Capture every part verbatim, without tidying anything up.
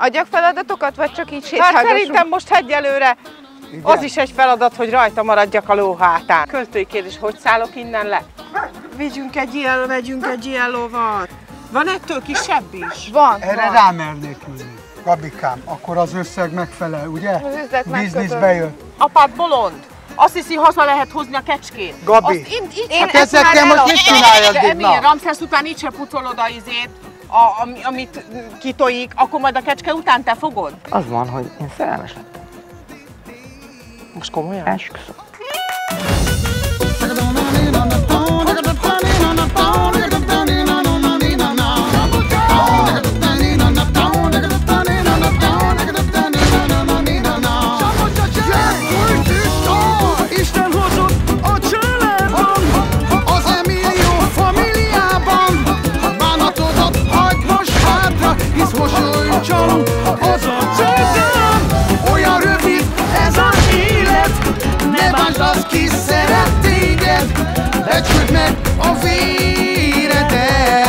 Adjak feladatokat, vagy csak így sétálgassunk? Hát szerintem most egyelőre az is egy feladat, hogy rajta maradjak a ló hátán. Költői kérdés, hogy szállok innen le? Vigyünk egy ilyen, vegyünk egy ilyen lovat. Van ettől kisebb is? Van, Erre van. rámernék ülni. Gabikám, akkor az összeg megfelel, ugye? Az üzlet Bizniszbe jön. Apád bolond. Azt hiszi, haza lehet hozni a kecskét. Gabi, Azt így, így hát ezekkel most mit csináljad? De milyen Ramszesz után így se pucolod a izét, a, am, amit kitojik, akkor majd a kecske után te fogod? Az van, hogy én szerelmes lettem. Most komolyan? Esküszöm. Az a célom, olyan rövid ez az élet, ne bántsd azt, ki szeret téged, becsüld meg a véredet.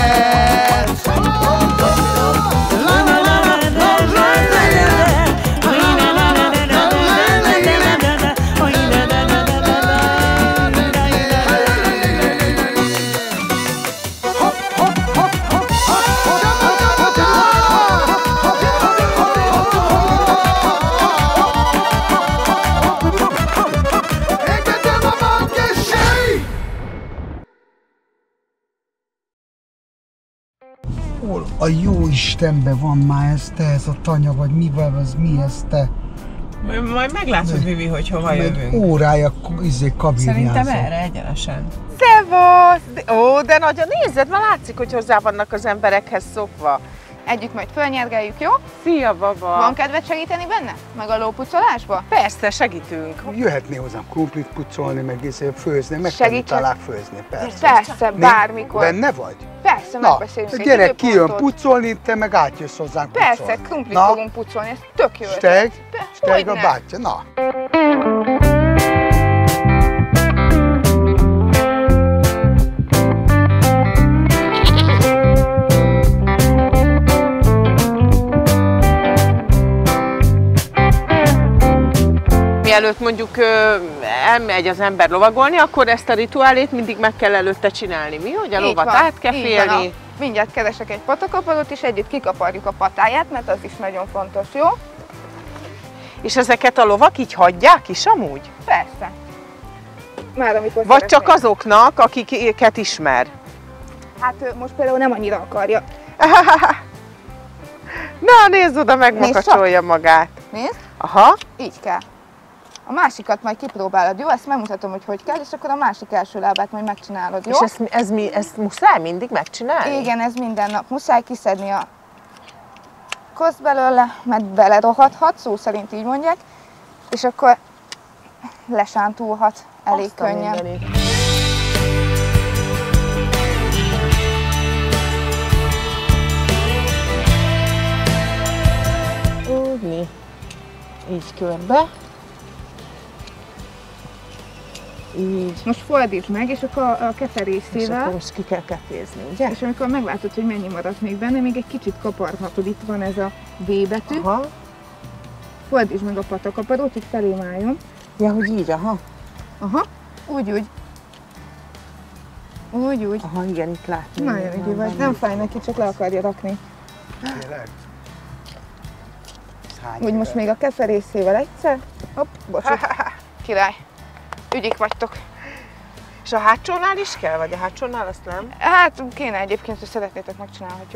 Hol a jó Istenben van már ez, te, ez a tanya, vagy mivel, az mi ez, te? Majd meglátod, Vivi, hogy hova jövünk. Órája izé kabinjázol. Szerintem erre egyenesen. Szevasz! Ó, de nagyon nézed, már látszik, hogy hozzá vannak az emberekhez szokva. Együtt majd fölnyergeljük, jó? Szia, baba! Van kedved segíteni benne? Meg a lópucolásba? Persze, segítünk. Jöhetné hozzám krumplit pucolni, meg izé főzni, meg Segítsek? talán főzni, persze. Persze, bármikor. Benne vagy? Persze, Na, megbeszélünk a egy gyerek kijön időpontot. pucolni, te meg átjössz hozzánk Persze, pucolni. krumplit Na, fogunk pucolni, ez tök jó. Steg, Be- Steg a hogyne. bátyja, na. Mielőtt mondjuk ö, elmegy az ember lovagolni, akkor ezt a rituálét mindig meg kell előtte csinálni. Mi? Hogy a Így lovat van, át kell így van. félni. A- Mindjárt keresek egy patakaparot, és együtt kikaparjuk a patáját, mert az is nagyon fontos, jó? És ezeket a lovak így hagyják is amúgy? Persze. Már amikor Vagy csak szeretnék. azoknak, akiket ismer? Hát ő most például nem annyira akarja. Na, nézd oda, megmakacsolja magát. Nézd, Aha. így kell. A másikat majd kipróbálod, jó? Ezt megmutatom, hogy hogy kell, és akkor a másik első lábát majd megcsinálod, jó? És ezt, ez mi, ezt muszáj mindig megcsinálni? Igen, ez minden nap. Muszáj kiszedni a koszt belőle, mert belerohadhat, szó szerint így mondják, és akkor lesántulhat elég Azt a könnyen. mindenit. Úgy mi? Így körbe. Így. Most fordítsd meg, és akkor a És keferészével, akkor most ki kell ketézni, ugye? és amikor meglátod, hogy mennyi maradt még benne, még egy kicsit kaparhatod, itt van ez a V betű. Aha. Fordítsd meg a patakaparót, hogy felém álljon. Ja, hogy így, aha. Aha, úgy, úgy. Úgy, úgy. Aha, igen, itt látni. Nagyon ügyű vagy. Nem fáj neki, csak le akarja rakni. Tényleg? Ez hány Úgy éve? most még a keferészével egyszer. Hopp, bocsánat. Király. Ügyik vagytok. És a hátsónál is kell, vagy a hátsónál azt nem? Hát kéne egyébként, hogy szeretnétek, megcsinálhatjuk.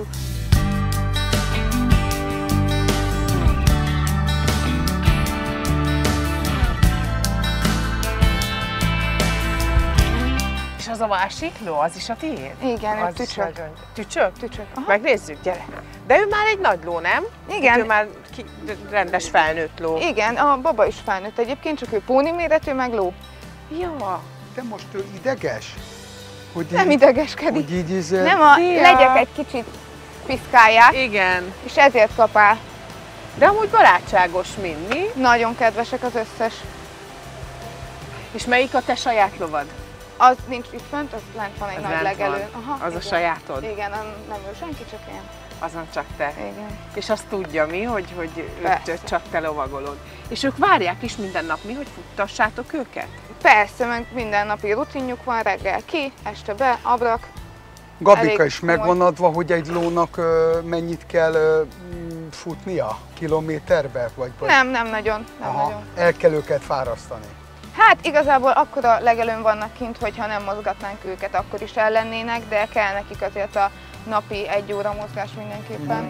És az a másik ló, az is a tiéd? Igen, Az ő is tücsök. nagyon- Tücsök? Tücsök. Aha. Megnézzük, gyere. De ő már egy nagy ló, nem? Igen. Ő már ki, rendes felnőtt ló. Igen, a baba is felnőtt egyébként, csak ő póni méretű, meg ló. Jó. De most ő ideges? Hogy Nem így, idegeskedik. hogy így izé... Nem, a Szia! legyek egy kicsit piszkálják, Igen. és ezért kapál. De amúgy barátságos mind, mi? Nagyon kedvesek az összes. És melyik a te saját lovad? Az nincs itt fönt, az lent van egy Az nagy lent legelőn. van. Aha, Az a igen. sajátod? Igen, nem, nem ő senki, csak én. azon csak te. Igen. És azt tudja mi, hogy, hogy őt, őt csak te lovagolod. És ők várják is minden nap mi, hogy futtassátok őket? Persze, meg mindennapi rutinjuk van, reggel ki, este be, abrak. Gabika Elég is komoly. megvan adva, hogy egy lónak ö, mennyit kell ö, futnia? Kilométerbe? Vagy, vagy? Nem, nem nagyon, nem Aha, nagyon. el kell őket fárasztani. Hát igazából akkora legelőn vannak kint, hogyha nem mozgatnánk őket, akkor is ellennének, de kell nekik azért a napi egy óra mozgás mindenképpen.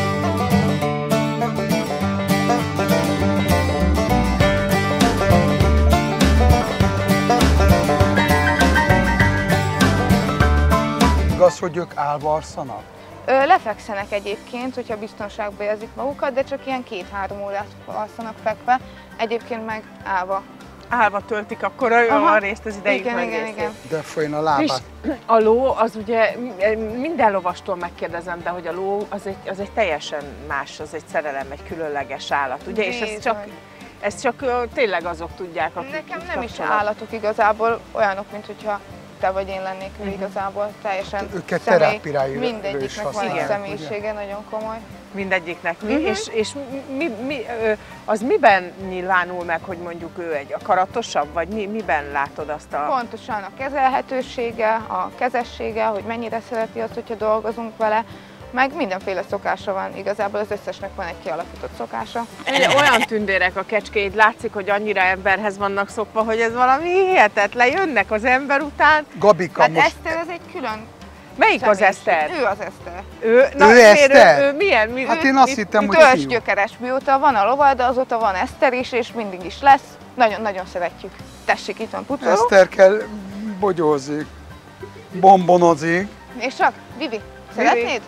Igaz, hogy ők állva alszanak? Ö, lefekszenek egyébként, hogyha biztonságban érzik magukat, de csak ilyen két-három órát alszanak fekve, egyébként meg állva. Állva töltik akkor a, a részt az idejük igen, nagy igen, részét. igen. De folyjon a És lábát. a ló, az ugye minden lovastól megkérdezem, de hogy a ló az egy, az egy teljesen más, az egy szerelem, egy különleges állat, ugye? És ez csak, ez csak ö, tényleg azok tudják, akik Nekem itt nem is kapcsolat. állatok igazából, olyanok, mint hogyha te vagy én lennék ő igazából, teljesen Őket személy, terápiára is mindegyiknek van egy használják, személyisége, nagyon komoly. Mindegyiknek mi, Mhm. és, és mi, mi, ö, az miben nyilvánul meg, hogy mondjuk ő egy akaratosabb, vagy mi, miben látod azt a... Pontosan a kezelhetősége, a kezessége, hogy mennyire szereti azt, hogyha dolgozunk vele, meg mindenféle szokása van, igazából az összesnek van egy kialakított szokása. Ugye olyan tündérek a kecskéid, látszik, hogy annyira emberhez vannak szokva, hogy ez valami hihetetlen, jönnek az ember után. Gabika, Hát most Eszter az egy külön Melyik az személyiség. Eszter? Ő az Eszter. Ő, Ő miért Eszter? Ő, ő milyen? Mi, Hát ő- én azt mit- hittem, hogy Törzs fiú. gyökeres, mióta van a lovad, de azóta van Eszter is, és mindig is lesz. Nagyon-nagyon szeretjük. Tessék, itt van pucoló. Eszterkel bogyózik, bombonozik. És csak, Vivi, szeretnéd?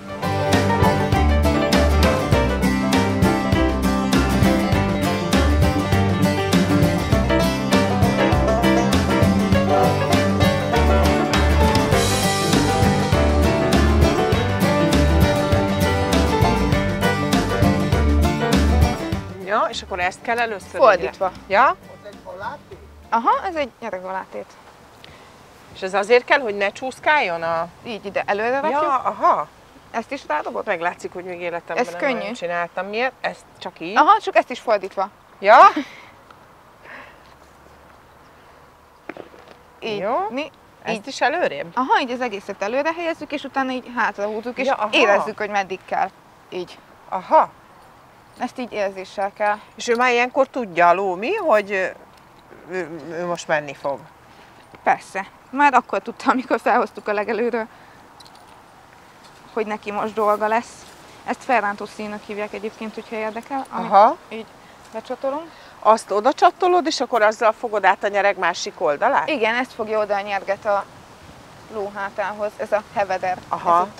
Ja, és akkor ezt kell először? Fordítva. ugye? Ja? Aha, ez egy nyeregvalátét. És ez azért kell, hogy ne csúszkáljon a... Így ide előre rakjuk. Ja, aha. Ezt is rádobod? Meglátszik, hogy még életemben Ez nem könnyű. nagyon csináltam. Miért? Ezt csak így? Aha, csak ezt is fordítva. Ja? Így. Jó. Mi? Ezt Így. is előrébb? Aha, így az egészet előre helyezzük, és utána így hátra húzzuk, és Ja, aha. érezzük, hogy meddig kell. Így. Aha. Ezt így érzéssel kell. És ő már ilyenkor tudja a ló mi, hogy ő, ő, ő most menni fog. Persze. Már akkor tudta, amikor felhoztuk a legelőről, hogy neki most dolga lesz. Ezt felrántó színnek hívják egyébként, hogyha érdekel. Amit Aha. így becsatolunk. Azt oda csatolod, és akkor azzal fogod át a nyereg másik oldalát? Igen, ezt fogja oda a nyerget a ló hátához, ez a heveder. Aha. Ez itt.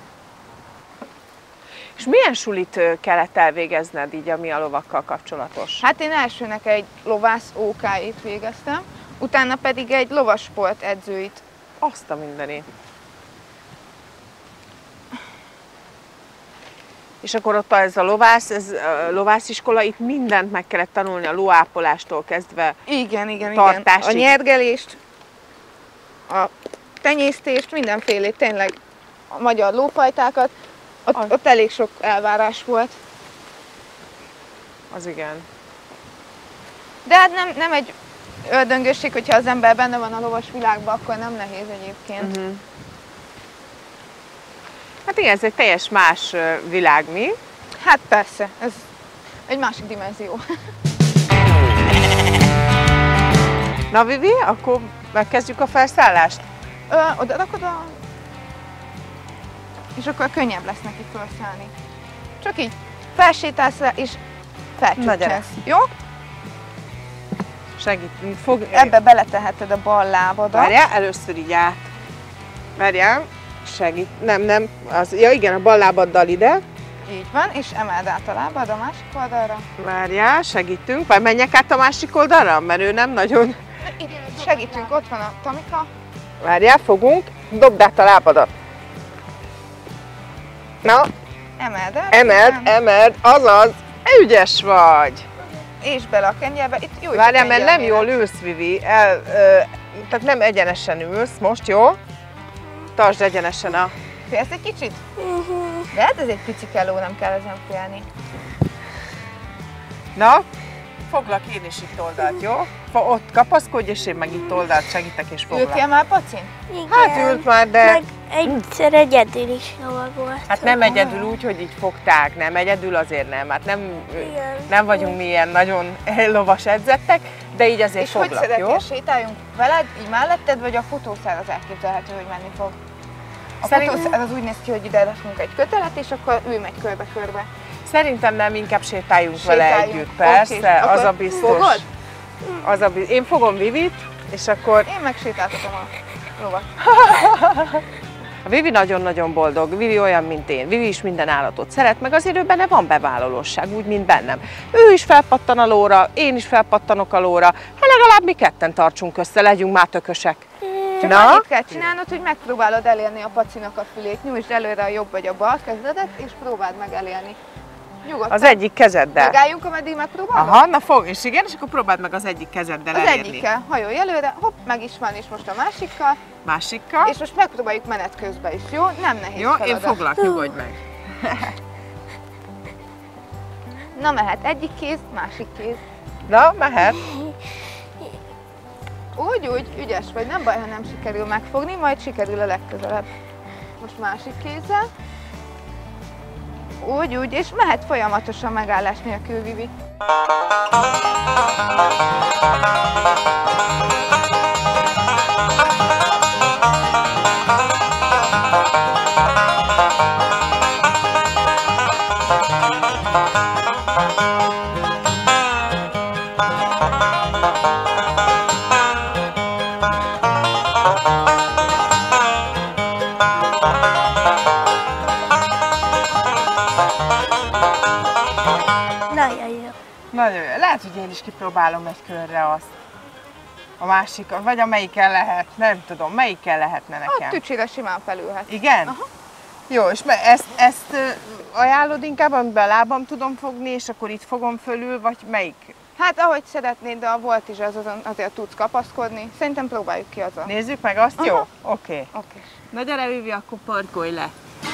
És milyen sulit ö, kellett elvégezned így, ami a lovakkal kapcsolatos? Hát én elsőnek egy lovász ó ká-t végeztem, utána pedig egy lovasport edzőit. Azt a mindenit. És akkor ott ez a lovász, ez a lovásziskola, itt mindent meg kellett tanulni, a lóápolástól kezdve. Igen, igen, igen. Tartásig. A nyergelést, a tenyésztést, mindenfélét, tényleg a magyar lófajtákat. Ott, Az- ott elég sok elvárás volt. Az igen. De hát nem, nem egy ördöngösség, hogyha az ember benne van a lovas világban, akkor nem nehéz egyébként. Uh-huh. Hát igen, ez egy teljes más ö, világ, mi? Hát persze, ez egy másik dimenzió. Na Vivi, akkor megkezdjük a felszállást? Ö, oda rakod a... És akkor könnyebb lesz neki felszállni. Csak így felsétálsz le, és Na, gyere. felcsökkensz. Jó? Segít, fog... Ebbe beleteheted a bal lábadat. Várjál, először így át. Várjál, segít. Nem, nem, az, ja igen, a bal lábaddal ide. Így van, és emeld át a lábad a másik oldalra. Várjál, segítünk. Vagy menjek át a másik oldalra, mert ő nem nagyon... Itt segítünk, ott van a Tamika. Várjál, fogunk. Dobd át a lábadat. Na, Emeld át. emeld, igen. emeld, azaz. Ügyes vagy. És bele a kenyérbe. Itt jó, Várjál, mert nem jól ülsz, Vivi. El, ö, tehát nem egyenesen ülsz most, jó? Tartsd egyenesen a... Félsz egy kicsit? De hát ez egy picike ló, nem kell ezen félni. Na, foglak én is itt oldalt, jó? Fa ott kapaszkodj, és én meg itt oldalt segítek és foglak. Ültél már, Pacin? Igen. Hát ült már, de... Meg egyszer egyedül is lovagoltam. Hát nem egyedül úgy, hogy így fogták, nem egyedül azért nem. Hát nem, Igen. nem vagyunk mi ilyen nagyon lovas edzettek, de így azért És hogy foglak, jó? szeretnél, sétáljunk veled, így melletted, vagy a fotószer az elképzelhető, hogy menni fog? A Szerint- fotószer az úgy néz ki, hogy ide rakunk egy kötelet, és akkor ő megy körbe-körbe. Szerintem nem, inkább sétáljunk vele Sétáljunk. együtt, persze, Oké, az akkor a biztos. fogod? Az a biztos. Én fogom Vivit, és akkor Én meg sétáltatom a lovat. a Vivi nagyon-nagyon boldog, Vivi olyan, mint én. Vivi is minden állatot szeret, meg azért ő benne van bevállalóság, úgy, mint bennem. Ő is felpattan a lóra, én is felpattanok a lóra, hát legalább mi ketten tartsunk össze, legyünk már tökösek. Csak Na? annyit kell csinálnod, hogy megpróbálod elérni a Pacinak a fülét. Nyújtsd előre a jobb vagy a bal kezedet, és próbáld meg elérni. Nyugodtan. Az egyik kezeddel. Megálljunk, ameddig megpróbálod? Aha, na fog, és igen, és akkor próbáld meg az egyik kezeddel Az elérni. egyikkel, hajolj előre, hopp, meg is van, és most a másikkal, Másikkal. és most megpróbáljuk menet közben is, jó? Nem nehéz Jó, én feladat. foglak, nyugodj meg. Na mehet, egyik kéz, másik kéz. Na, mehet. Úgy, úgy, ügyes vagy, nem baj, ha nem sikerül megfogni, majd sikerül a legközelebb. Most másik kézzel. Úgy, úgy, és mehet folyamatosan megállás nélkül, Vivi. Nagyon jó. Nagyon jó. Lehet, hogy én is kipróbálom egy körre azt. A másik, vagy amelyikkel lehet, nem tudom, melyikkel lehetne A nekem. tücsére simán felülhet. Igen? Aha. Jó, és me- ezt, ezt ö, ajánlod inkább, amiben lábam tudom fogni, és akkor itt fogom fölül, vagy melyik? Hát ahogy szeretnéd, de a volt is az azon azért tudsz kapaszkodni. Szerintem próbáljuk ki azon. Nézzük meg azt, jó? Aha. Oké. Okay. Oké. Na gyere, Vivi, akkor parkolj le.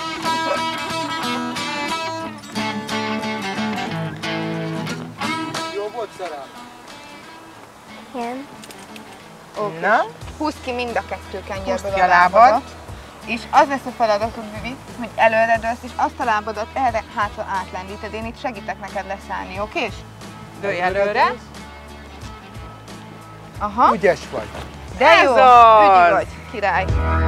Jó volt szerelem? Igen. Oké. Na? Húzd ki mind a kettő Húzd kenyerből ki a lábad. És az lesz a feladatod, Vivi, hogy előre dőlsz, és azt a lábadat erre hátra átlendíted. Én itt segítek neked leszállni, oké? Dőlj előre. Aha. Ügyes vagy. De Ez jó, az. ügyi vagy, király.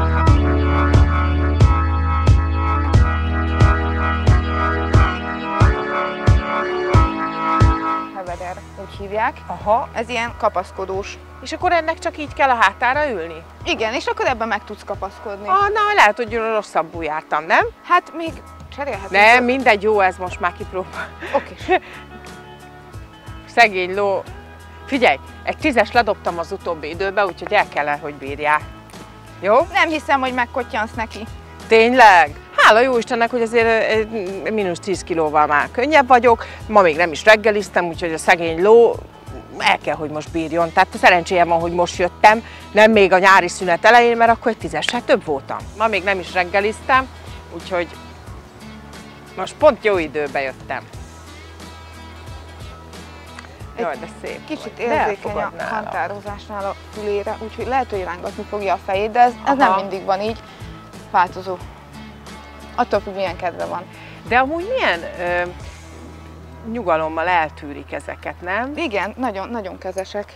Heveder, úgy hívják. Aha. Ez ilyen kapaszkodós. És akkor ennek csak így kell a hátára ülni? Igen, és akkor ebben meg tudsz kapaszkodni. Ah, na, lehet, hogy rosszabbul jártam, nem? Hát még cserélhetünk. Nem, mindegy, jó, ez most már kipróbál. Oké. Szegény ló. Figyelj, egy tízes ledobtam az utóbbi időben, úgyhogy el kellene, hogy bírják. Jó? Nem hiszem, hogy megkottyansz neki. Tényleg? Hála jó Istennek, hogy azért mínusz tíz kilóval már könnyebb vagyok. Ma még nem is reggeliztem, úgyhogy a szegény ló el kell, hogy most bírjon. Tehát szerencséje van, hogy most jöttem, nem még a nyári szünet elején, mert akkor egy tízessel több voltam. Ma még nem is reggeliztem, úgyhogy most pont jó időben jöttem. Jaj, de szép. Kicsit vagy. De érzékeny a elfogad nála. hantározásnál a fülére, úgyhogy lehet, hogy rángatni fogja a fejét, de ez, ez nem Aha. mindig van így. Változó. Attól függ, milyen kedve van. De amúgy milyen ö, nyugalommal eltűrik ezeket, nem? Igen, nagyon, nagyon kezesek.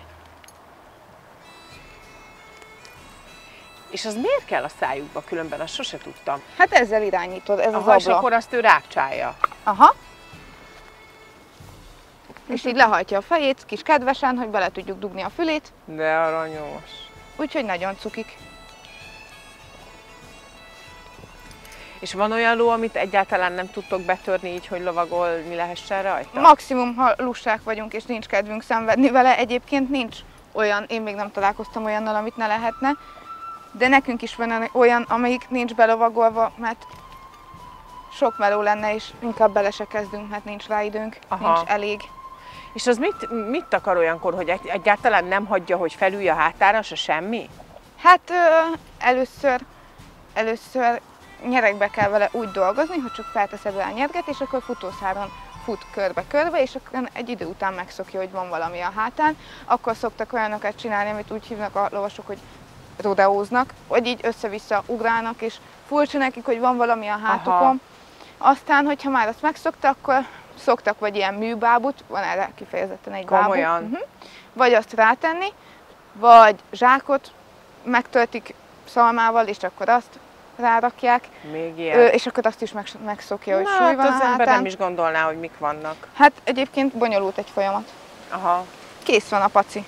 És az miért kell a szájukba, különben azt sose tudtam. Hát ezzel irányítod, ez az Aha, és ablak. akkor azt ő rákcsálja. Aha. És így lehajtja a fejét, kis kedvesen, hogy bele tudjuk dugni a fülét, De aranyos. úgyhogy nagyon cukik. És van olyan ló, amit egyáltalán nem tudtok betörni így, hogy lovagolni lehessen rajta? Maximum, ha lusták vagyunk és nincs kedvünk szenvedni vele, egyébként nincs olyan, én még nem találkoztam olyannal, amit ne lehetne, de nekünk is van olyan, amelyik nincs belovagolva, mert sok meló lenne, és inkább bele se kezdünk, mert nincs rá időnk, Aha. nincs elég. És az mit, mit akar olyankor, hogy egy- egyáltalán nem hagyja, hogy felülj a hátára, se semmi? Hát ö, először, először nyeregbe kell vele úgy dolgozni, hogy csak felteszed rá a nyerget, és akkor futószáron fut körbe-körbe, és akkor egy idő után megszokja, hogy van valami a hátán. Akkor szoktak olyanokat csinálni, amit úgy hívnak a lovasok, hogy rodeóznak, vagy így össze-vissza ugrálnak, és furcsa nekik, hogy van valami a hátukon. Aha. Aztán, hogyha már azt megszokta, akkor szoktak vagy ilyen műbábut, van erre kifejezetten egy bábú. Komolyan. Uh-huh. Vagy azt rátenni, vagy zsákot megtöltik szalmával, és akkor azt rárakják. Még ilyen. Ö, és akkor azt is megszokja, hogy Na, súly van hát a az ember hátán. nem is gondolná, hogy mik vannak. Hát egyébként bonyolult egy folyamat. Aha. Kész van a paci.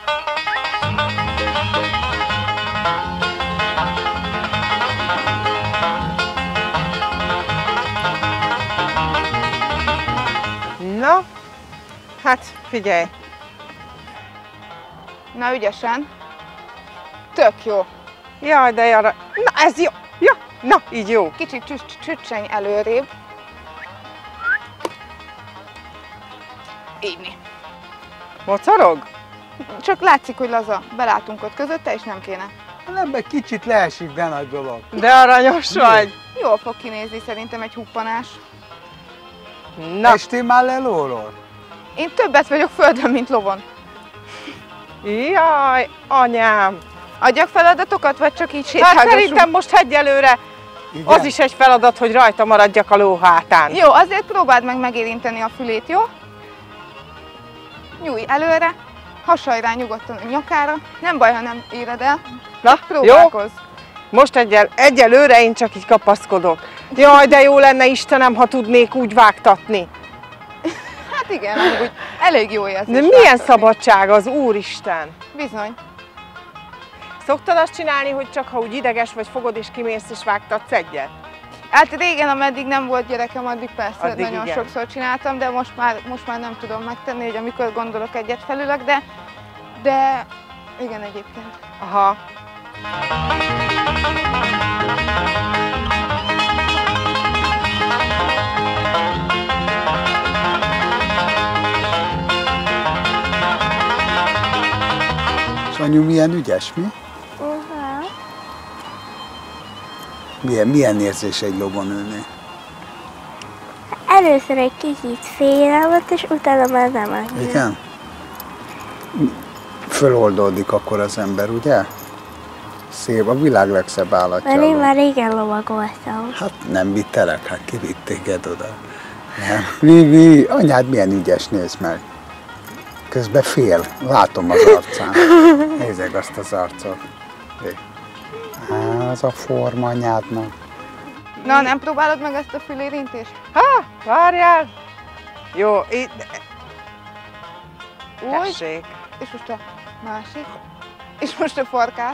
Na, hát figyelj. Na, ügyesen. Tök jó. Jaj, de arra. Na, ez jó. Ja, na, így jó. Kicsit csücsenj előrébb. Így. Mocorog? Csak látszik, hogy laza. Belátunk ott közötte, és nem kéne. Ebben kicsit leesik, de nagy dolog. De aranyos vagy. Jól fog kinézni szerintem egy huppanás. Na. Estél már le lóról? Én többet vagyok földön, mint lovon. Jaj, anyám. Adjak feladatokat, vagy csak így sétálgassunk? Hát szerintem most egyelőre Igen? az is egy feladat, hogy rajta maradjak a ló hátán. Jó, azért próbáld meg megérinteni a fülét, jó? Nyújj előre, hasalj rá nyugodtan a nyakára. Nem baj, ha nem éred el. Na, Próbálkozz. jó? Most egyel, egyelőre én csak így kapaszkodok. Jaj, de jó lenne, Istenem, ha tudnék úgy vágtatni. Hát igen, amúgy elég jó érzés. De milyen szabadság az, úristen! Bizony. Szoktad azt csinálni, hogy csak ha úgy ideges vagy, fogod és kimész és vágtatsz egyet? Hát régen, ameddig nem volt gyerekem, addig persze Addig nagyon igen. sokszor csináltam, de most már, most már nem tudom megtenni, hogy amikor gondolok egyet felülök, de, de igen, egyébként. Aha. És anyu milyen ügyes, mi? Uh-huh. Milyen, milyen érzés egy lovon ülni? Először egy kicsit félelem volt, és utána már nem annyira. Igen? Föloldódik akkor az ember, ugye? Szép, a világ legszebb állatja. Mert én már régen lovagoltam. Hát nem vittelek, hát kivitt téged oda. Nem. Vivi, anyád milyen ügyes, nézd meg. Közben fél, látom az arcán. Nézzek azt az arcot. Á, az a forma anyádnak. Na, nem próbálod meg ezt a fülérintést? Ha, várjál! Jó, itt... Úgy, Tessék. és most a másik, és most a farkát.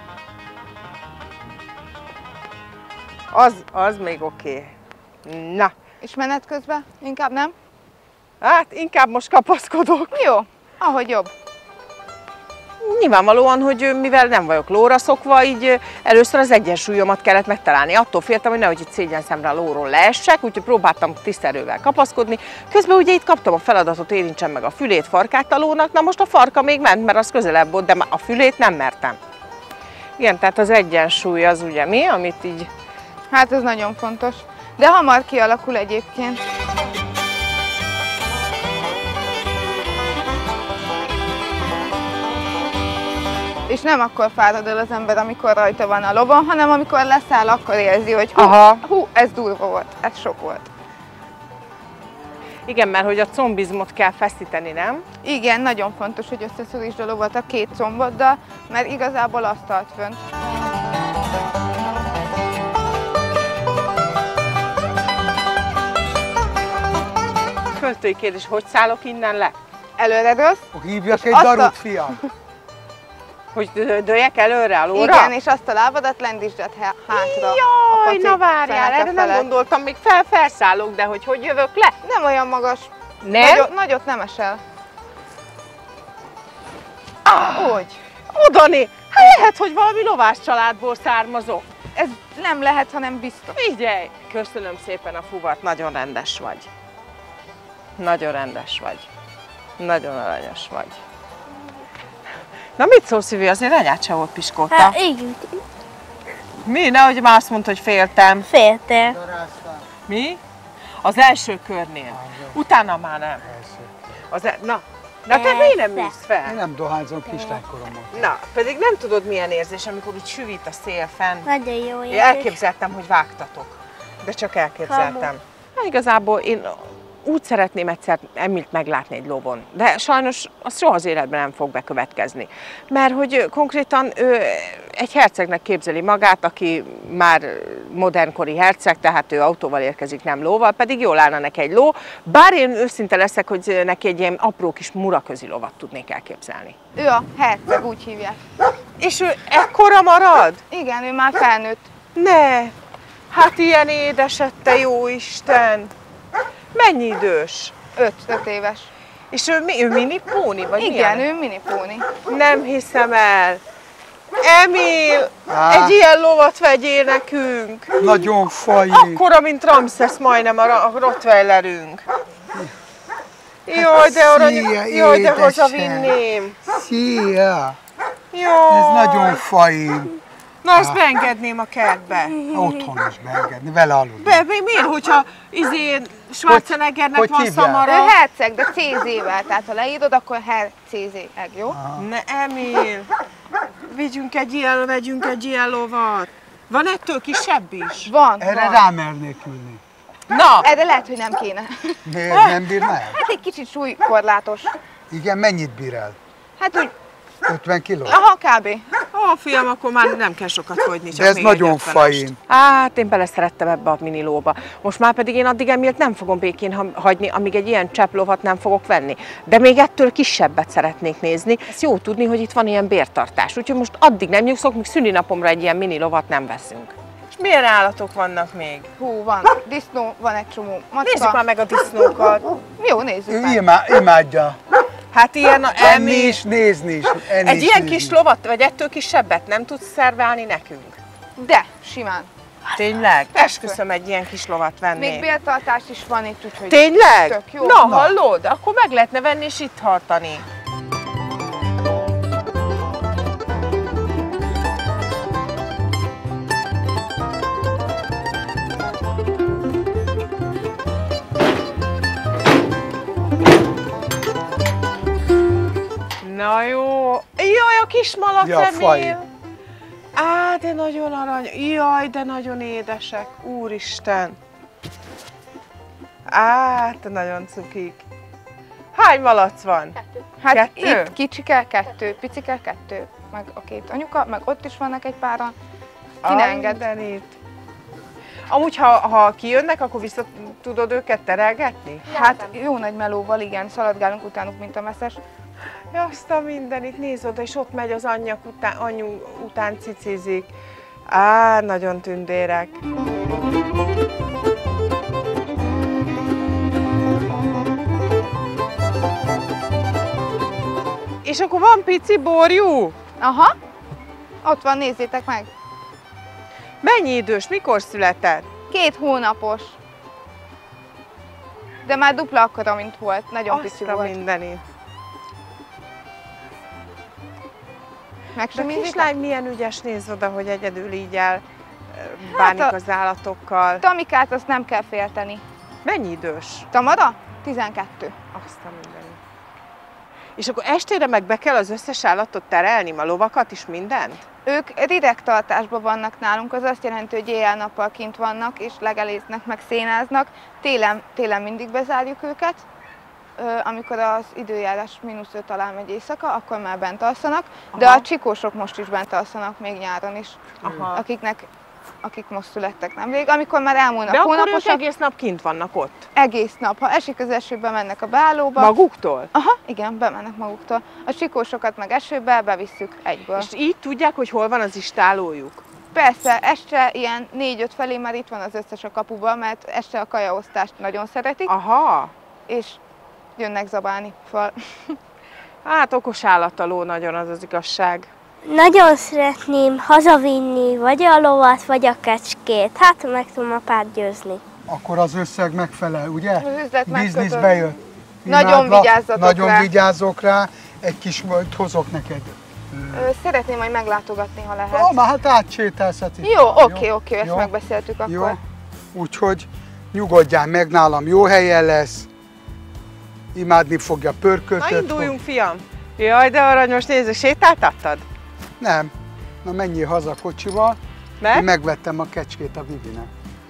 Az, az még oké. Okay. Na, És menet közben? Inkább nem? hát inkább most kapaszkodok. Jó, ahogy jobb. Nyilvánvalóan, hogy mivel nem vagyok lóra szokva, így először az egyensúlyomat kellett megtalálni. Attól féltem, hogy nehogy itt szégyen szemre a lóról leessek, úgyhogy próbáltam tiszterővel kapaszkodni. Közben ugye itt kaptam a feladatot, érintsem meg a fülét, farkát a lónak. Na most a farka még ment, mert az közelebb volt, de a fülét nem mertem. Igen, tehát az egyensúly az ugye mi, amit így... Hát ez nagyon fontos. De hamar kialakul egyébként. És nem akkor fárad el az ember, amikor rajta van a lovon, hanem amikor leszáll, akkor érzi, hogy hú, Aha. hú, ez durva volt, ez sok volt. Igen, mert hogy a combizmot kell feszíteni, nem? Igen, nagyon fontos, hogy összeszorítsd a lovat a két comboddal, mert igazából azt tart fönt. Költői kérdés, hogy szállok innen le? Előre rossz. Hívjak És egy azt a- darut, fiam. Hogy dö- dőljek előre a lóra? Igen, és azt a lábadat lendítsd há- hátra. a Jaj, paci na várjál, feneke erre nem felett. gondoltam, még fel felszállok, de hogy hogy jövök le? Nem olyan magas. Nem? Nagyot, nagyot nem esel. Ah, Úgy. Odani! Hát lehet, hogy valami lovás családból származok. Ez nem lehet, hanem biztos. Figyelj! Köszönöm szépen a fuvat, nagyon rendes vagy. Nagyon rendes vagy. Nagyon aranyos vagy. Na mit szólsz, Szívi, azért anyád se volt piskóta? Hát igen. Mi? Nehogy már azt mondta, hogy féltem. Féltél. Mi? Az első körnél. Utána már nem. Az e... Na, na te miért nem mész fel? Én nem dohányzom kislánykoromban. Na, pedig nem tudod milyen érzés, amikor úgy süvít a szél fenn. Nagyon jó Én érzés. elképzeltem, hogy vágtatok. De csak elképzeltem. Hát igazából én úgy szeretném egyszer Emilt meglátni egy lovon, de sajnos az soha az életben nem fog bekövetkezni. Mert hogy konkrétan ő egy hercegnek képzeli magát, aki már modernkori herceg, tehát ő autóval érkezik, nem lóval, pedig jól állna neki egy ló, bár én őszinte leszek, hogy neki egy ilyen apró kis muraközi lovat tudnék elképzelni. Ő a herceg, úgy hívják. És ő ekkora marad? Igen, ő már felnőtt. Ne! Hát ilyen édeset, te jó Isten! Mennyi idős? Öt, öt éves. És ő, mi, ő mini póni, vagy Igen, milyen? ő minipóni. Nem hiszem el. Emil, Á. egy ilyen lovat vegyél nekünk. Nagyon faji. Akkora, mint Ramszesz majdnem a, a rottweilerünk. Jaj, de arany, Szia, jaj, de édesem. hazavinném. Szia! Jaj. Ez nagyon faji. Na, ezt beengedném a kertbe. Otthon is beengedni, vele aludni. Be, mi- miért, hogyha izé Schwarzeneggernek hogy van hívják? Ő szamara? herceg, de cé zével, tehát ha leírod, akkor hercézeg, jó? Ne, Emil, vigyünk egy ilyen, vegyünk egy ilyen lovat. Van ettől kisebb is? Van, Erre van. rámernék ülni. Na, Erre lehet, hogy nem kéne. Miért nem bírná el? Hát egy kicsit súlykorlátos. Igen, mennyit bír el? Hát úgy, ötven kiló? aha, kb. ó, fiam, akkor már nem kell sokat fogyni, csak De ez még nagyon egy ötvenest. fain. Hát én beleszerettem ebbe a mini lóba. Most már pedig én addig Emilt nem fogom békén ha- hagyni, amíg egy ilyen cseplovat nem fogok venni. De még ettől kisebbet szeretnék nézni. Ez jó tudni, hogy itt van ilyen bértartás. Úgyhogy most addig nem nyugszok, míg szülinapomra egy ilyen mini lovat nem veszünk. És milyen állatok vannak még? Hú, van. Disznó, van egy csomó. Nézzük Macska. már meg a disznókat. Jó, nézzük Ő meg. imá, imádja. Hát ilyen a Enni Emi. is, nézni is. Enni Egy is, ilyen nézni kis is. lovat, vagy ettől kisebbet nem tudsz szerválni nekünk? De, simán. Tényleg? Esküszöm egy ilyen kis lovat venni. Még béltartás is van itt, úgyhogy Tényleg? tök jó. Na, hallod? Akkor meg lehetne venni és itt tartani. Na jó. Jaj, a kis malac, Ja, faj. Emil. Á, de nagyon arany. Jaj, de nagyon édesek. Úristen. Á, te nagyon cukik. Hány malac van? Hát Kettő? itt kicsike, kettő, picike, kettő, meg a két anyuka, meg ott is vannak egy páran. Ki ne enged. Mindenit. Amúgy, ha, ha kijönnek, akkor vissza tudod őket terelgetni? Hát jó nagy melóval, igen, szaladgálunk utánuk, mint a messzes. Ja, azt a mindenit, nézd oda, és ott megy az anyjak után, anyu után cicizik. Á, nagyon tündérek. És akkor van pici borjú? Aha, ott van, nézzétek meg. Mennyi idős, mikor született? Két hónapos. De már dupla akkora, mint volt, nagyon pici Azt a volt. mindenit. De a Megsemizik? kislány milyen ügyes, nézd oda, hogy egyedül így el ö, bánik Hát a- az állatokkal. Tamikát azt nem kell félteni. Mennyi idős? Tamara? tizenkettő. Azt a mindenit. És akkor estére meg be kell az összes állatot terelni, a lovakat is, mindent? Ők ridegtartásban vannak nálunk, az azt jelenti, hogy éjjel-nappal kint vannak, és legeléznek, meg szénáznak. Télen, télen mindig bezárjuk őket. Ö, amikor az időjárás mínusz öt alá megy éjszaka, akkor már bent alszanak, de Aha. a csikósok most is bent alszanak, még nyáron is, Aha. akiknek, akik most születtek nemrég. Amikor már elmúlnak De akkor ők hónaposak, egész nap kint vannak ott? egész nap. Ha esik az eső, bemennek a beállóba. Maguktól? Aha, igen, bemennek maguktól. A csikósokat meg esőbe bevisszük egyből. És így tudják, hogy hol van az istálójuk? Persze, este ilyen négy-öt felé már itt van az összes a kapuban, mert este a kajaosztást nagyon szeretik, Aha. és jönnek zabálni fel. Hát okos állat a ló nagyon, az az igazság. Nagyon szeretném hazavinni vagy a lovat, vagy a kecskét. Hát, meg tudom apát győzni. Akkor az összeg megfelel, ugye? Az üzlet Bizniszbe megkötött. jött. Nagyon Imádlak, vigyázzatok Nagyon rá. vigyázok rá. Egy kis majd hozok neked Ö, szeretném majd meglátogatni, ha lehet. Ó, már hát átsétálsz itt. Jó, oké, oké, ezt Jó. megbeszéltük akkor. Jó, úgyhogy nyugodjál meg nálam, jó helyen lesz. Imádni fogja pörköltöt. Na induljunk, fiam! Jaj, de aranyos, nézd, sétáltattad? Nem. Na menjél haza kocsival. Meg? Én megvettem a kecskét a Vivinek.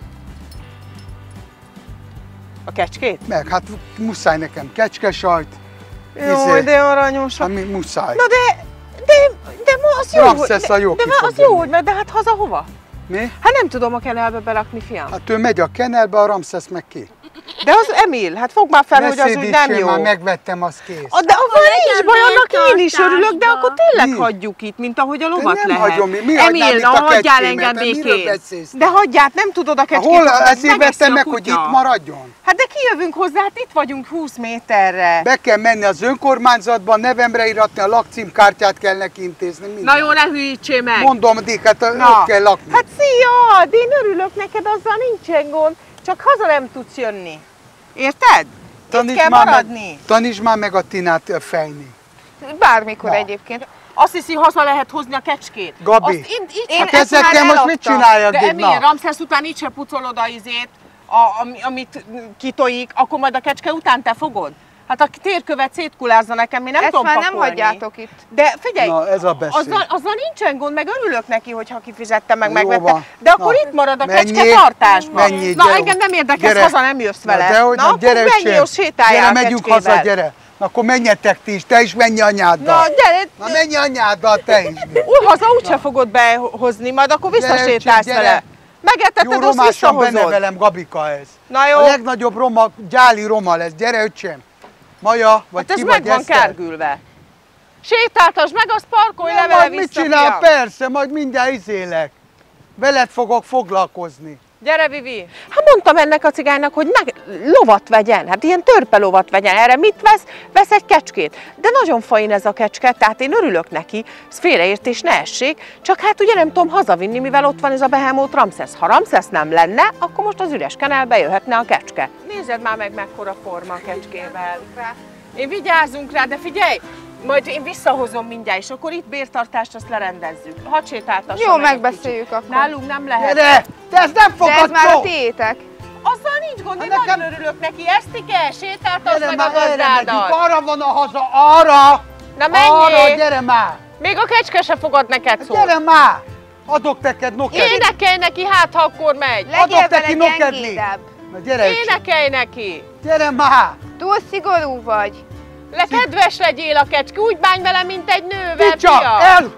A kecskét? Meg, hát muszáj nekem kecskesajt. Jaj, de aranyos. Hát mi muszáj. Na de, de, de ma az jó, Ramszesz a jó de, de ki ma fog az jó, jönni. hogy mert de hát haza hova? Mi? Hát nem tudom a kenelbe berakni, fiam. Hát ő megy a kenelbe, a Ramszesz meg ki. De az Emil, hát fogd már fel, Ne hogy az úgy nem szédítsél, jó. már megvettem, az kész. A, de avval nincs baj, annak én is örülök, de bértartásba. akkor tényleg Mi? hagyjuk itt, mint ahogy a lovat nem lehet. hagyom, mi- mi hagynám Emil, itt na a hagyjál kecskémet? engem De miről békén. beszélsz? De hagyját, nem tudod a kecskét. Hol hogy ezért megeszi vettem a meg, hogy kutya. itt maradjon? Hát de kijövünk hozzá, hát itt vagyunk húsz méterre. Be kell menni az önkormányzatba, nevemre iratni, a lakcímkártyát kell neki intézni. Minden. Na jó, ne hűítsél meg. Mondom, Dick, hát Na. ott kell lakni. Hát szia, de én örülök neked, azzal nincsen gond, csak haza nem tudsz jönni. Érted? Itt kell már maradni. meg, tanítsd már meg a Tinát fejni. Bármikor Na. egyébként. Azt hiszi, haza lehet hozni a kecskét. Gabi, Azt én, így, én hát ezt már ezekkel most mit eladtam. csináljak? de Dick? Emil, Na. Ramszesz után így se pucolod a izét, a, ami, amit kitojik, akkor majd a kecske után te fogod? Hát a térkövet szétkulázza nekem, mi nem Ezt tudom már nem pakolni. hagyjátok itt. De figyelj, Na, ez a beszéd. azzal, azzal nincsen gond, meg örülök neki, hogyha kifizettem, meg Jó megvettem. van. De akkor Na, itt marad a menjél, kecske tartásban. menjél, Na gyere. engem nem érdekel, Gyere. haza nem jössz vele. Na, dehogy Na, nem, akkor gyere, menjél, öcsém. és sétáljál Gyere, a megyünk kecskével. haza, gyere. Na, akkor menjetek ti is, te is menj anyáddal. Na, gyere. Na, menj anyáddal, te is. Úgy haza úgyse fogod behozni, majd akkor visszasétálsz gyere, vele. Jó Megetetted, azt romásan visszahozod. benevelem, Gabika ez. Na jó, A legnagyobb roma, gyáli roma lesz. Gyere, öcsém. Maja, vagy hát ez ki meg vagy van Eszter? kárgülve. Sétáltasd meg, azt parkolj Nem, le vele majd mit vissza, csinál? fiam. Persze, majd mindjárt izélek. Veled fogok foglalkozni. Gyere, Vivi! Hát mondtam ennek a cigánynak, hogy meg lovat vegyen, hát ilyen törpe lovat vegyen. Erre mit vesz? Vesz egy kecskét. De nagyon fain ez a kecske, tehát én örülök neki, ez félreértés ne essék, csak hát ugye nem tudom hazavinni, mivel ott van ez a Behemoth Ramszesz. Ha Ramszesz nem lenne, akkor most az üres kenelbe jöhetne a kecske. Nézed már meg, mekkora forma a kecskével. Én vigyázzunk rá, de figyelj! Majd én visszahozom mindjárt, és akkor itt bértartást azt lerendezzük. Hadd sétáltasson Jó, meg egy megbeszéljük kicsit. akkor. Nálunk nem lehet. Gyere! Te ezt nem De ez fogad már a szó! tiétek. Azzal nincs gond, én Hát nekem- nagyon örülök neki. Esztike, sétáltasd Gyere meg a már, erre megyünk, gazdádat. arra van a haza, arra! Na Arra, menjél! gyere már! Még a kecske se fogad neked szólni. Gyere már! Adok neked nokedlit. Énekelj neki, hát ha akkor megy. Legyél Adok vele neki nokedlit. gyengédebb. Na gyere, öcsém. Énekelj neki. Gyere már! Túl szigorú vagy. Le kedves legyél a kecske, úgy bánj vele, mint egy nővel, Picsa! fia. El!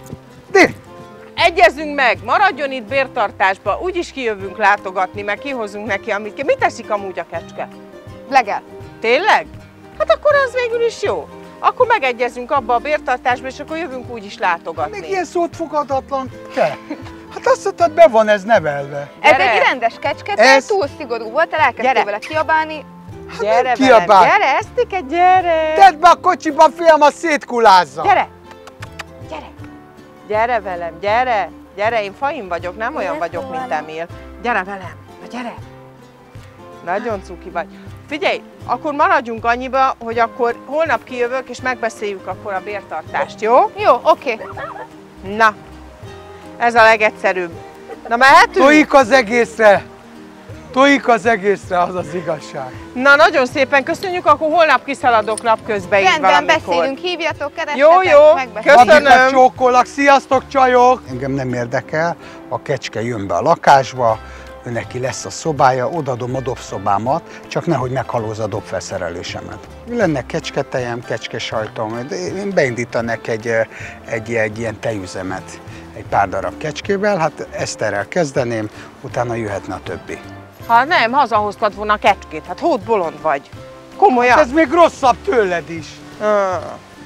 Di! Egyezünk meg, maradjon itt bértartásba, úgyis kijövünk látogatni, meg kihozunk neki, amit ki. Mit teszik amúgy a kecske? Legel. Tényleg? Hát akkor az végül is jó. Akkor megegyezünk abba a bértartásba, és akkor jövünk úgyis látogatni. Még ilyen szót fogadatlan te. Hát azt mondtad, be van ez nevelve. Ez Gyere. egy rendes kecske, te Ez- túl szigorú voltál, elkezdtél Gyere. vele kiabálni. Gyere nem velem, kiabál. gyere, Esztike, gyere! Tedd be a kocsiba, fiam, a szétkulázza. Gyere! Gyere! Gyere velem, gyere! Gyere, én fain vagyok, nem olyan Ne vagyok, mint foglalom. Emil. Gyere velem, na gyere! Nagyon cuki vagy. Figyelj, akkor maradjunk annyiba, hogy akkor holnap kijövök, és megbeszéljük akkor a bértartást, jó? Jó, oké. Na, ez a legegyszerűbb. Na mehetünk? Tojik az egészre. Tojik az egészre, az az igazság. Na, nagyon szépen köszönjük, akkor holnap kiszaladok napközben így Rendben, valamikor. beszélünk, hívjatok, keressetek, Jó, jó, megbeszéljük. köszönöm. Babika, csókolak, sziasztok csajok! Engem nem érdekel, a kecske jön be a lakásba, ő neki lesz a szobája, odadom a dobszobámat, csak nehogy meghalózza a dobfelszerelésemet. Lenne kecsketejem, kecskesajtom, de én beindítanék egy, egy, egy ilyen tejüzemet, egy pár darab kecskével, hát Eszterrel kezdeném, utána jöhetne a többi. Ha nem, hazahoztad volna a kecskét, hát hót bolond vagy. Komolyan? Ez még rosszabb tőled is. Ah.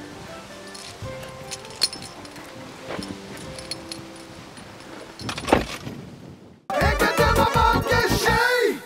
Engedem a magesség!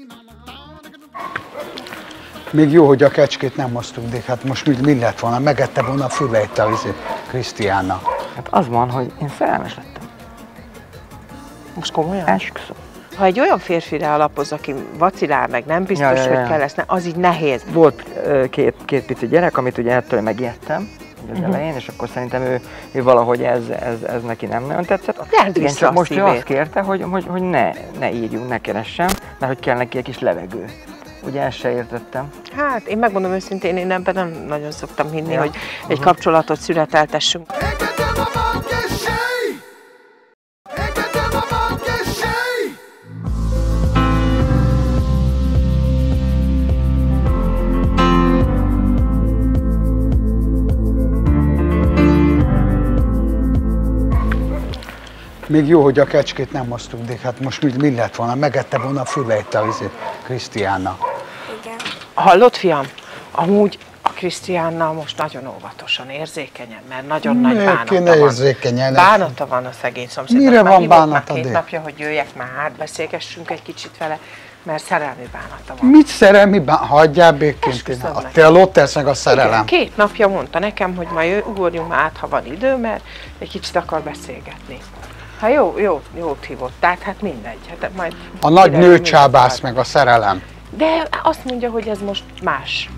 Még jó, hogy a kecskét nem hoztuk, de hát most mi, mi lett volna? Megette volna a füleit a Krisztiána. Hát az van, hogy én szerelmes lettem. Most komolyan? Esküszöm. Ha egy olyan férfire alapoz, aki vacilál meg, nem biztos, Ja, ja, ja. hogy kell lesz, az így nehéz. Volt ö, két, két pici gyerek, amit ugye ettől megijedtem. az elején, és akkor szerintem ő, ő valahogy ez, ez, ez neki nem nagyon tetszett. Igen, csak most ő azt kérte, hogy, hogy, hogy ne, ne írjunk, ne keressem, mert hogy kell neki egy kis levegő. Ugye ezt se értettem. Hát én megmondom őszintén, én ebben nem nagyon szoktam hinni, ja. hogy egy uh-huh. kapcsolatot születeltessünk. Még jó, hogy a kecskét nem hoztuk, de hát most mi, mi lett volna? Megette volna a füleit a Krisztiánna. Igen. Hallott, fiam? Amúgy a Krisztiánna most nagyon óvatosan, érzékenyen, mert nagyon Még nagy bánata van. Érzékenyen. Bánata van a szegény szomszédnak. Mire van bánata? Két dél? napja, hogy jöjjek már át, beszélgessünk egy kicsit vele, mert szerelmi bánata van. Mit szerelmi bánata? Hagyjál békén. A te lottesz meg a szerelem. Igen, két napja mondta nekem, hogy majd ugorjunk már át, ha van idő, mert egy kicsit akar beszélgetni. Hát jó, jó, jót hívott, tehát hát mindegy. Hát majd a nagy nőcsábász meg a szerelem. De azt mondja, hogy ez most más.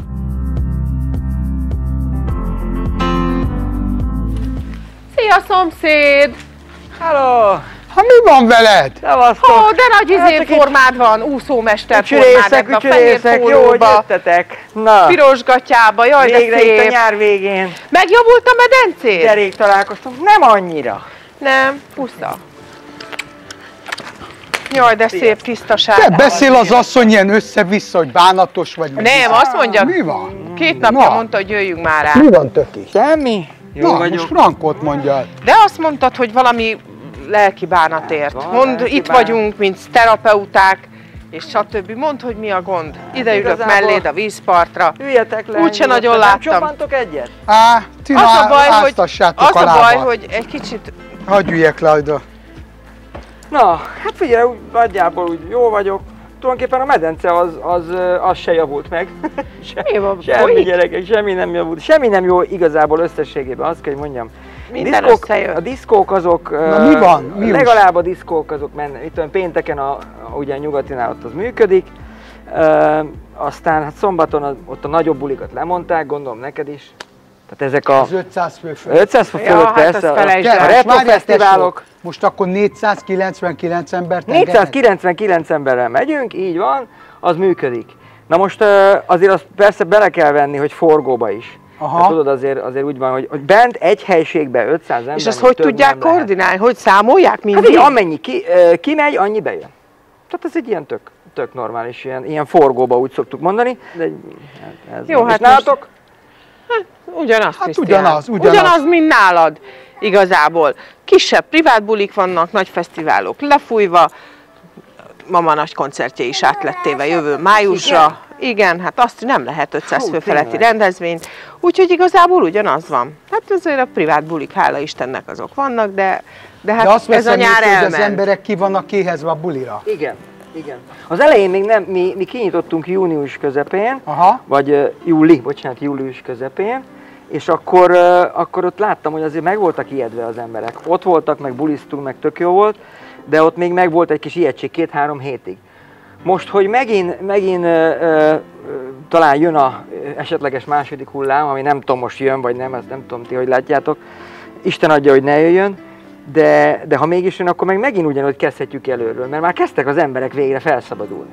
Szia, szomszéd! Hello! Ha mi van veled? Szevasztok! Ó, de nagy izé formád van, úszómester formád ebben a fehér pólóba, Na. piros gatyába, jaj de végre szép! Itt a nyár végén. Megjavult a medencéd? De rég találkoztunk, nem annyira. Nem, pusza. Jaj, de szép tisztaság. Te beszél az asszony ilyen össze-vissza, hogy bánatos vagy. Nem, azt mondja, mi van? Két napja Na. mondta, hogy jöjjünk már rá. Mi van, töki? Semmi. Jó Na, vagyok. most Frankot mondja. De azt mondtad, hogy valami lelki bánatért. Van, Mondd, lelki itt bánat. vagyunk, mint terapeuták, és stb. Mondd, hogy mi a gond. Ide ülök igazából melléd a vízpartra. Üljetek le. Úgyse nagyon nem láttam. csobbantok egyet? Á, ti Az a baj, hogy, áztassátok az a a baj, lábat. hogy egy kicsit... Hagyj üljek le oda. Na, hát figyelj, úgy, nagyjából úgy jó vagyok. Tulajdonképpen a medence az, az, az se javult meg. Se, Mi van? semmi Folyik? gyerekek, semmi nem javult. Semmi nem jó igazából összességében, azt kell, hogy mondjam. Minden diszkók, összejön. a diszkók azok, Na, mi van? Mi legalább a diszkók azok mennek. Itt olyan pénteken a, a, ugye a nyugatinál ott az működik. E, aztán hát szombaton az, ott a nagyobb bulikat lemondták, gondolom neked is. Tehát ezek a Az ötszáz fő fölött. ötszáz fő Ja, fölött hát persze, azt felejtsd a, el. a retrofesztiválok. Most akkor négyszázkilencvenkilenc embert engednek? négyszázkilencvenkilenc emberrel megyünk, így van, az működik. Na most azért azt persze bele kell venni, hogy forgóba is. Hát, tudod, azért, azért úgy van, hogy, hogy bent egy helységben ötszáz ember. És ezt hogy tudják koordinálni? Hogy számolják mindig? Hát amennyi ki, kimegy, annyi bejön. Tehát ez egy ilyen tök, tök normális, ilyen, ilyen forgóba úgy szoktuk mondani. De ez jó, hát nálatok? Hát, ugyanaz, hát Krisztián. ugyanaz, ugyanaz. Ugyanaz, mint nálad, igazából. Kisebb privát bulik vannak, nagy fesztiválok lefújva, mama nagy koncertje is át lett téve jövő májusra. Igen, Igen hát azt nem lehet ötszáz fő feletti rendezvényt, úgyhogy igazából ugyanaz van. Hát azért a privát bulik, hála Istennek azok vannak, de, de hát de azt ez a nyár elment. Hogy az emberek ki vannak kéhezve a bulira. Igen. Igen. Az elején még nem, mi, mi kinyitottunk június közepén, Aha. vagy uh, júli, bocsánat, július közepén, és akkor, uh, akkor ott láttam, hogy azért meg voltak ijedve az emberek. Ott voltak, meg bulisztunk, meg tök jó volt, de ott még meg volt egy kis ijegység két-három hétig. Most, hogy megint, megint uh, uh, talán jön a esetleges második hullám, ami nem tudom, most jön, vagy nem, ezt nem tudom ti, hogy látjátok. Isten adja, hogy ne jöjjön. De, de ha mégis jön, akkor meg megint ugyanúgy kezdhetjük előről, mert már kezdtek az emberek végre felszabadulni.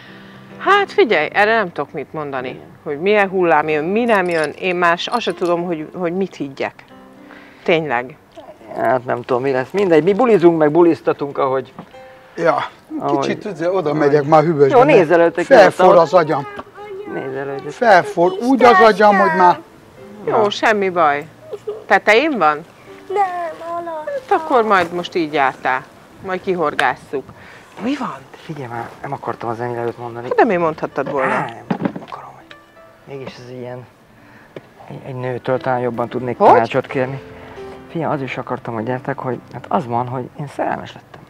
Hát figyelj, erre nem tudok mit mondani, igen. Hogy milyen hullám jön, mi nem jön, én más azt sem tudom, hogy, hogy mit higgyek. Tényleg. Hát nem tudom, mi lesz. Mindegy, mi bulizunk, meg buliztatunk, ahogy... Ja, ahogy, kicsit ahogy, oda megyek már hűvösbe. Jó, nézz előtte. Felfor az agyam. Nézz előtte. Felfor, úgy az agyam, hogy már... Jó, na. Semmi baj. Tetején van? Nem, alatt. Hát akkor majd most így jártál. Majd kihorgásszuk. Mi van? Figyelj már, nem akartam az ennyire előtt mondani. Hát nem én mondhattad volna. Nem, nem akarom, hogy mégis ez ilyen... Egy, egy nőtől talán jobban tudnék hogy? tanácsot kérni. Figyelj, az is akartam, hogy gyertek, hogy hát az van, hogy én szerelmes lettem.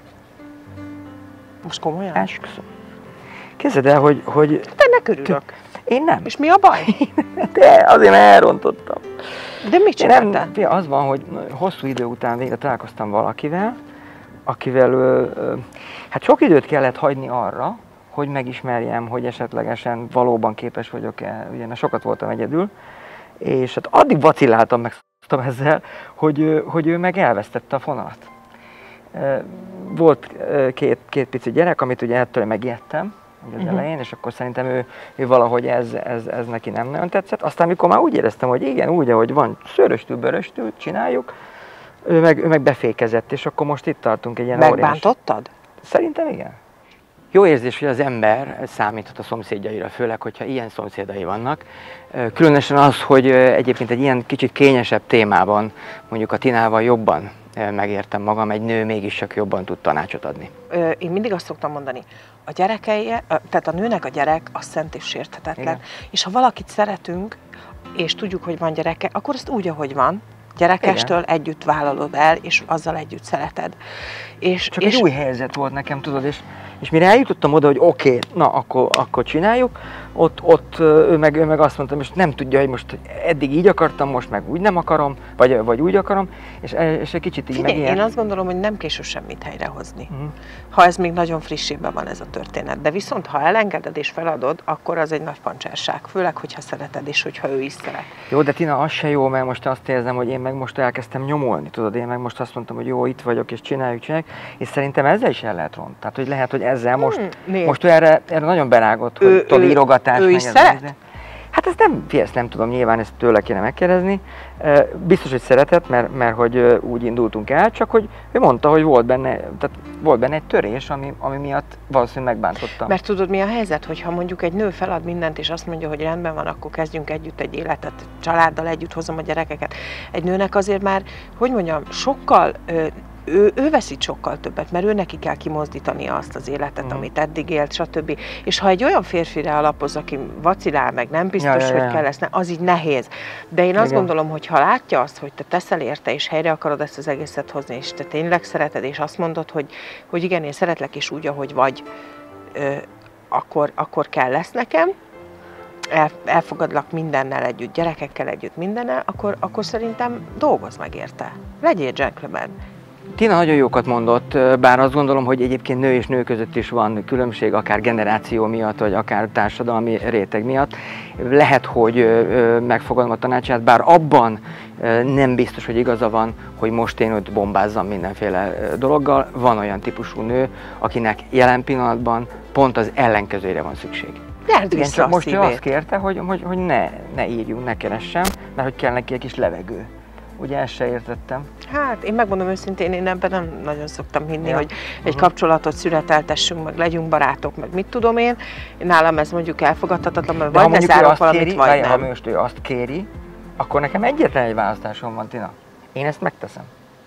Most komolyan? Esküszöm. Képzeld el, hogy... hogy de ennek örülök. Én nem. És mi a baj? De azért elrontottam. De mit csináltál? Nem, az van, hogy hosszú idő után végre találkoztam valakivel, akivel ö, ö, hát sok időt kellett hagyni arra, hogy megismerjem, hogy esetlegesen valóban képes vagyok-e, ugye sokat voltam egyedül, és hát addig vacilláltam meg foglalkoztam ezzel, hogy, hogy ő meg elvesztette a fonalat. Volt két, két pici gyerek, amit ugye ettől megijedtem az uh-huh. elején, és akkor szerintem ő, ő valahogy ez, ez, ez neki nem nagyon tetszett. Aztán, mikor már úgy éreztem, hogy igen, úgy, ahogy van, szöröstül, böröstül, csináljuk, ő meg, ő meg befékezett, és akkor most itt tartunk egy ilyen óriás... Megbántottad? Szerintem igen. Jó érzés, hogy az ember számíthat a szomszédjaira, főleg, hogyha ilyen szomszédai vannak. Különösen az, hogy egyébként egy ilyen kicsit kényesebb témában, mondjuk a Tinával jobban megértem magam, egy nő mégis csak jobban tud tanácsot adni. Én mindig azt szoktam mondani, a gyerekei, tehát a nőnek a gyerek az szent és sérthetetlen. Igen. És ha valakit szeretünk, és tudjuk, hogy van gyereke, akkor azt úgy, ahogy van, gyerekestől igen. együtt vállalod el, és azzal együtt szereted. És, Csak és... egy új helyzet volt nekem, tudod, és, és mire eljutottam oda, hogy oké, okay, na akkor, akkor csináljuk, ott, ott ő, meg, ő meg azt mondta, most nem tudja, hogy most eddig így akartam, most meg úgy nem akarom, vagy, vagy úgy akarom, és, és egy kicsit így Figyelj, meg ilyen... Én azt gondolom, hogy nem késő semmit helyrehozni, uh-huh. ha ez még nagyon frissében van ez a történet. De viszont, ha elengeded és feladod, akkor az egy nagy pancsárság, főleg, hogyha szereted, és hogyha ő is szeret. Jó, de Tina, az se jó, mert most azt érzem, hogy én meg most elkezdtem nyomolni, tudod, én meg most azt mondtam, hogy jó, itt vagyok, és csináljuk, csináljuk, és szerintem ezzel is el lehet rontani. Tehát, hogy lehet, hogy ezzel most, hmm, most ő erre, erre nagyon berágott, hogy ő, tudod, írogatás. Ő is szeret? Hát ezt nem, ezt nem tudom, nyilván ezt tőle kéne megkérdezni. Biztos, hogy szeretett, mert, mert hogy úgy indultunk el, csak hogy ő mondta, hogy volt benne, tehát volt benne egy törés, ami, ami miatt valószínűleg megbántottam. Mert tudod, mi a helyzet, hogyha mondjuk egy nő felad mindent, és azt mondja, hogy rendben van, akkor kezdjünk együtt egy életet, családdal együtt hozom a gyerekeket. Egy nőnek azért már, hogy mondjam, sokkal... Ő, ő veszít sokkal többet, mert ő neki kell kimozdítania azt az életet, mm. amit eddig élt, stb. És ha egy olyan férfire alapoz, aki vacilál meg, nem biztos, ja, ja, ja. hogy kell lesz, az így nehéz. De én azt Igen. gondolom, hogy ha látja azt, hogy te teszel érte, és helyre akarod ezt az egészet hozni, és te tényleg szereted, és azt mondod, hogy, hogy igen, én szeretlek, és úgy, ahogy vagy, ö, akkor, akkor kell lesz nekem, El, elfogadlak mindennel együtt, gyerekekkel együtt, mindennel, akkor, akkor szerintem dolgozz meg érte. Legyél gentleman. Tina nagyon jókat mondott, bár azt gondolom, hogy egyébként nő és nő között is van különbség, akár generáció miatt, vagy akár társadalmi réteg miatt. Lehet, hogy megfogadom a tanácsát, bár abban nem biztos, hogy igaza van, hogy most én őt bombázzam mindenféle dologgal. Van olyan típusú nő, akinek jelen pillanatban pont az ellenkezőjére van szükség. Igen, csak most ő azt kérte, hogy, hogy, hogy ne, ne írjunk, ne keressem, mert hogy kell neki egy kis levegő. Ugye ezt se értettem. Hát én megmondom őszintén, én ebben nem nagyon szoktam hinni, ja. hogy egy uh-huh. kapcsolatot szüreteltessünk, meg legyünk barátok, meg mit tudom én. Nálam ez mondjuk elfogadhatatlan, mert de vagy lezárok valamit, kéri, vagy nem. Ha most ő azt kéri, akkor nekem egyetlen egy választásom van, Tina. Én ezt megteszem.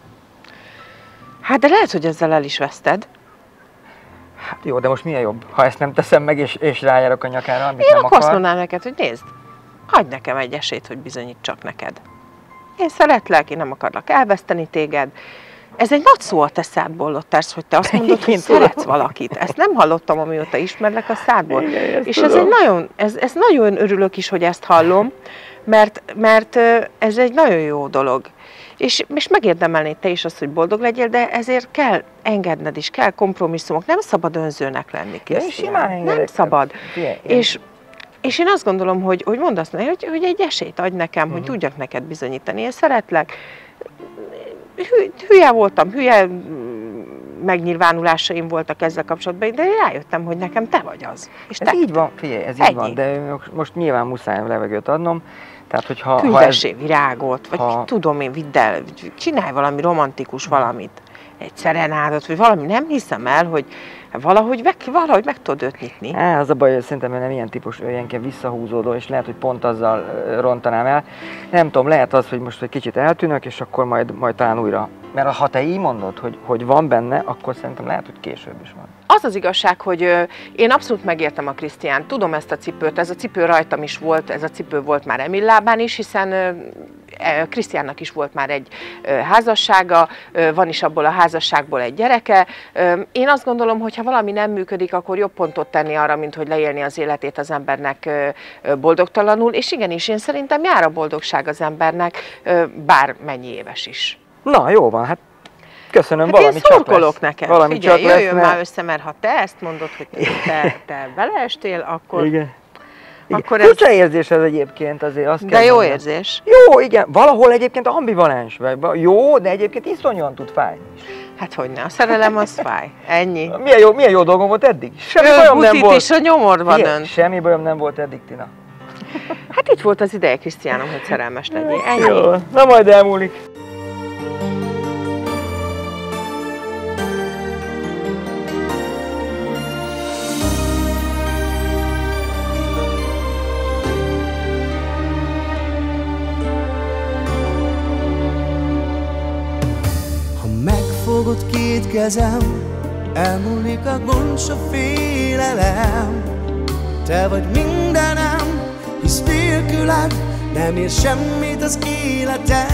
Hát de lehet, hogy ezzel el is veszted. Hát jó, de most milyen jobb? Ha ezt nem teszem meg, és, és rájárok a nyakára, amit én nem akkor akar. Azt mondanám neked, hogy nézd, hagyd nekem egy esélyt, hogy bizonyítsak neked. Én szeretlek, én nem akarlak elveszteni téged. Ez egy nagy szó a te szádból, Lottársz, hogy te azt mondod, hogy szeretsz valakit. Ezt nem hallottam, amióta ismerlek a szádból. Igen, és ez egy nagyon, ez, ez nagyon örülök is, hogy ezt hallom, mert, mert ez egy nagyon jó dolog. És, és megérdemelnéd te is azt, hogy boldog legyél, de ezért kell engedned is, kell kompromisszumok. Nem szabad önzőnek lenni, Krisztián. Nem szabad. És, és én azt gondolom, hogy, hogy mondd azt, hogy, hogy egy esélyt adj nekem, uh-huh. hogy tudjak neked bizonyítani. Én szeretlek. Hülye voltam, hülye megnyilvánulásaim voltak ezzel kapcsolatban, de én rájöttem, hogy nekem te vagy az. És ez így van, figyelj, ez így Ennyi. van, de most nyilván muszáj levegőt adnom. Tehát, hogyha, Küldessé virágot, vagy ha... tudom én, vidd el, csinálj valami romantikus valamit, egy szerenádot, vagy valami, nem hiszem el, hogy valahogy meg, valahogy meg tudod őt nyitni. Á, az a baj, hogy szerintem ő nem ilyen típus, ő ilyenként visszahúzódó, és lehet, hogy pont azzal rontanám el. Nem tudom, lehet az, hogy most egy kicsit eltűnök, és akkor majd, majd talán újra. Mert ha te így mondod, hogy, hogy van benne, akkor szerintem lehet, hogy később is van. Az az igazság, hogy ö, én abszolút megértem a Krisztiánt, tudom ezt a cipőt, ez a cipő rajtam is volt, ez a cipő volt már Emil lábán is, hiszen ö, Krisztiánnak is volt már egy ö, házassága, ö, van is abból a házasságból egy gyereke. Ö, én azt gondolom, hogy ha valami nem működik, akkor jobb pontot tenni arra, mint hogy leélni az életét az embernek ö, ö, boldogtalanul, és igenis, én szerintem jár a boldogság az embernek, ö, bár mennyi éves is. Na, jó van, hát köszönöm, hát valami én csak lesz. neked. Valami Figyelj, csak lesz, jöjjön mert... már össze, mert ha te ezt mondod, hogy te, te beleestél, akkor... Igen. Akkor ez... ez... Furcsa érzés ez egyébként azért, azt kell De jó mondani. érzés. Jó, igen. Valahol egyébként ambivalens vagy. Jó, de egyébként iszonyúan tud fájni. Hát hogyne, a szerelem az fáj. Ennyi. Milyen jó, milyen jó dolgom volt eddig? Semmi bajom nem volt. is a nyomorban ön. Semmi bajom nem volt eddig, Tina. Hát itt volt az ideje, Krisztiánom, hogy szerelmes legyél. Ennyi. Jó, na majd elmúlik. Megfogod két kezem, elmúlik a gond, s a félelem. Te vagy mindenem, hisz nélküled nem ér semmit az életem.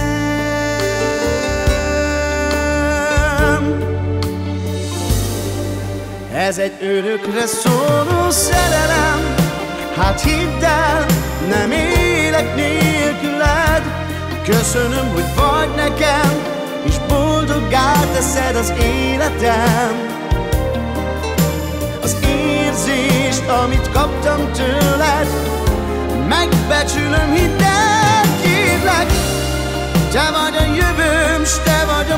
Ez egy örökre szóló szerelem, hát hidd el, nem élek nélküled. Köszönöm, hogy vagy nekem, és boldoggá teszed az életem. Az érzést, amit kaptam tőled, megbecsülöm, hidd el, kérlek. Te vagy a jövőm, s te vagy a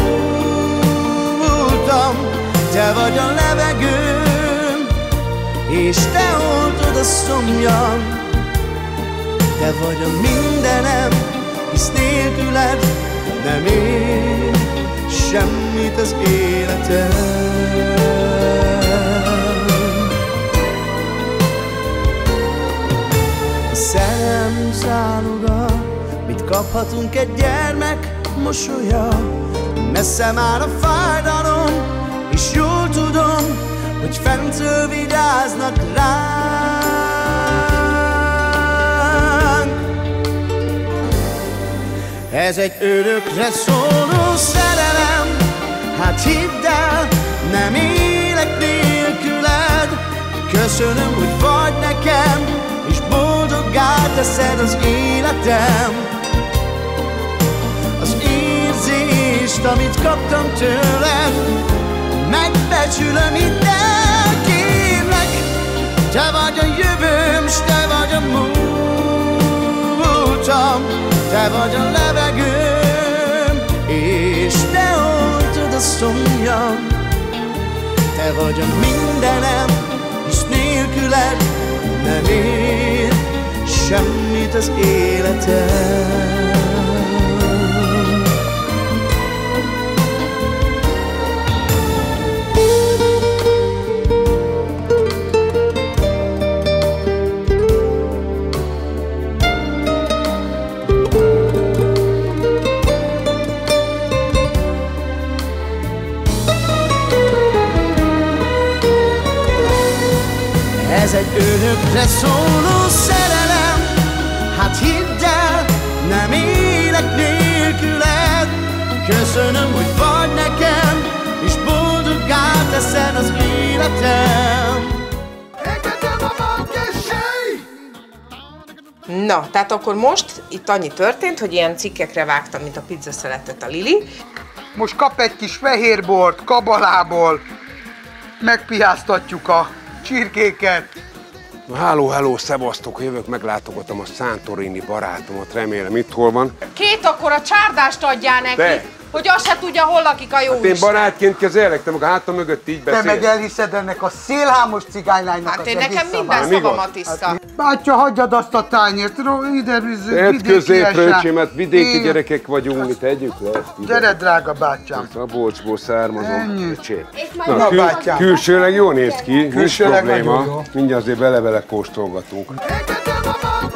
múltam. Te vagy a levegőm, és te oltod a szomjam. Te vagy a mindenem, hisz nélküled nem ér semmit az életem. A szerelem záloga, mit kaphatunk egy gyermek mosolya. Messze már a fájdalom, és jól tudom, hogy fentről vigyáznak ránk. Ez egy örökre szóló szerelem, hát hidd el, nem élek nélküled. Köszönöm, hogy vagy nekem, és boldoggá teszed az életem. Az érzést, amit kaptam tőled, megbecsülöm, hidd el, kérlek. Te vagy a jövőm, s te vagy a múltam. Te vagy a levegőm, és te oltod a szomjam. Te vagy a mindenem, hisz nélküled nem ér semmit az életem. Ez egy örökre szóló szerelem, hát hidd el, nem élek nélküled. Köszönöm, hogy vagy nekem, és boldoggá teszed az életem. Na, tehát akkor most itt annyi történt, hogy ilyen cikkekre vágtam, mint a pizza szeretett a Lili. Most kap egy kis fehérbort kabalából, megpiáztatjuk a csirkéket. Háló, háló, szevasztok, jövök, meglátogatom a Santorini barátomat, remélem itt hol van. Két akkora csárdást adjál neki, Te. hogy azt se tudja, hol lakik a jó Hát én barátként kezelek, te meg a hátam mögött így beszélsz. Te meg elhiszed ennek a szélhámos cigánylánynak Hát az én nekem egész minden szavát. szavamat tiszta. Bátya, hagyjad azt a tányért, ide Tedd középre, öcsém, mert vidéki Én- gyerekek vagyunk, mi tegyük le ezt ide. Gyere, drága bátyám. Szabolcsból származom, Ennyi. öcsém. Na, Na, kül, bátyám. külsőleg jól néz ki, nincs Külsőleg probléma. nagyon jó. Mindjárt azért bele-bele kóstolgatunk. Engedjem a